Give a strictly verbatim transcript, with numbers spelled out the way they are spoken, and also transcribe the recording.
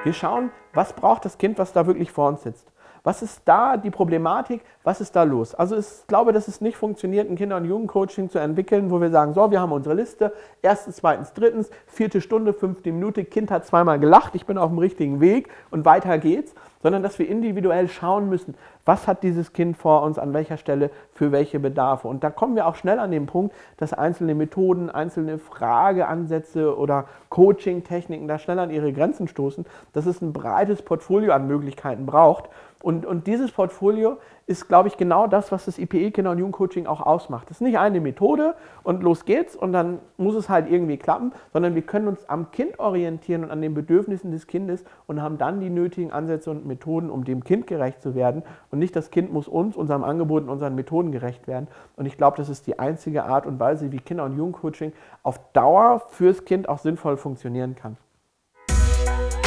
Wir schauen, was braucht das Kind, was da wirklich vor uns sitzt. Was ist da die Problematik? Was ist da los? Also ich glaube, dass es nicht funktioniert, ein Kinder- und Jugendcoaching zu entwickeln, wo wir sagen, so, wir haben unsere Liste, erstens, zweitens, drittens, vierte Stunde, fünfte Minute, Kind hat zweimal gelacht, ich bin auf dem richtigen Weg und weiter geht's, sondern dass wir individuell schauen müssen, was hat dieses Kind vor uns, an welcher Stelle, für welche Bedarfe. Und da kommen wir auch schnell an den Punkt, dass einzelne Methoden, einzelne Frageansätze oder Coaching-Techniken da schnell an ihre Grenzen stoßen, dass es ein breites Portfolio an Möglichkeiten braucht. Und, und dieses Portfolio ist, glaube ich, genau das, was das I P E Kinder- und Jugendcoaching auch ausmacht. Es ist nicht eine Methode und los geht's und dann muss es halt irgendwie klappen, sondern wir können uns am Kind orientieren und an den Bedürfnissen des Kindes und haben dann die nötigen Ansätze und Methoden, um dem Kind gerecht zu werden. Und nicht das Kind muss uns, unserem Angebot und unseren Methoden gerecht werden. Und ich glaube, das ist die einzige Art und Weise, wie Kinder- und Jugendcoaching auf Dauer fürs Kind auch sinnvoll funktionieren kann.